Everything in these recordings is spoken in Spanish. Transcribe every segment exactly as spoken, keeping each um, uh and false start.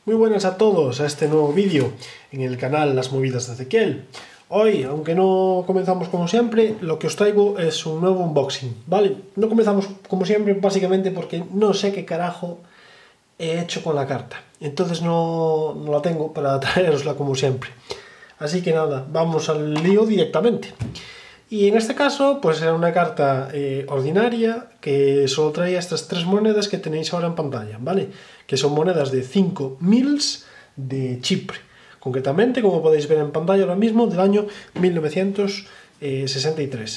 Muy buenas a todos a este nuevo vídeo en el canal Las Movidas de Ezequiel. Hoy, aunque no comenzamos como siempre, lo que os traigo es un nuevo unboxing, ¿vale? No comenzamos como siempre básicamente porque no sé qué carajo he hecho con la carta. Entonces no, no la tengo para traerosla como siempre. Así que nada, vamos al lío directamente. Y en este caso, pues era una carta eh, ordinaria que solo traía estas tres monedas que tenéis ahora en pantalla, ¿vale? Que son monedas de cinco mils de Chipre. Concretamente, como podéis ver en pantalla ahora mismo, del año mil novecientos sesenta y tres.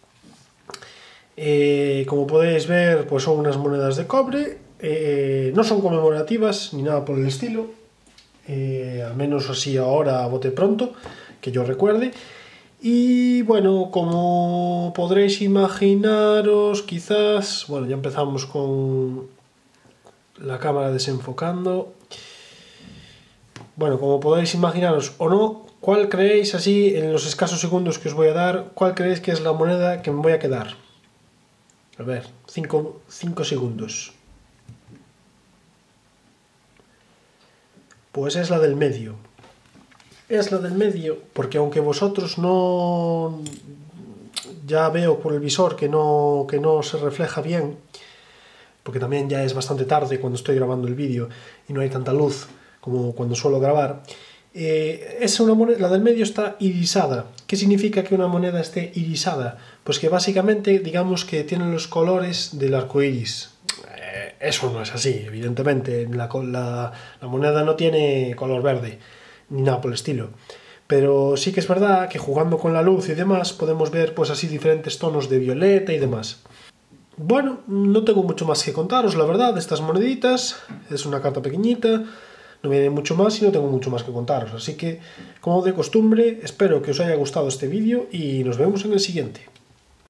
Eh, como podéis ver, pues son unas monedas de cobre. Eh, no son conmemorativas ni nada por el estilo. Eh, al menos así ahora a bote pronto, que yo recuerde. Y bueno, como podréis imaginaros, quizás, bueno, ya empezamos con la cámara desenfocando. Bueno, como podréis imaginaros o no, ¿cuál creéis, así en los escasos segundos que os voy a dar, cuál creéis que es la moneda que me voy a quedar? A ver, cinco segundos. Pues es la del medio. Es la del medio, porque aunque vosotros no... ya veo por el visor que no, que no se refleja bien, porque también ya es bastante tarde cuando estoy grabando el vídeo y no hay tanta luz como cuando suelo grabar, eh, es una moneda, la del medio está irisada. ¿Qué significa que una moneda esté irisada? Pues que básicamente digamos que tiene los colores del arco iris. Eh, eso no es así, evidentemente. La, la, la moneda no tiene color verde ni nada por el estilo, pero sí que es verdad que jugando con la luz y demás podemos ver pues así diferentes tonos de violeta y demás. Bueno, no tengo mucho más que contaros, la verdad, de estas moneditas. Es una carta pequeñita, no viene mucho más y no tengo mucho más que contaros, así que como de costumbre espero que os haya gustado este vídeo y nos vemos en el siguiente.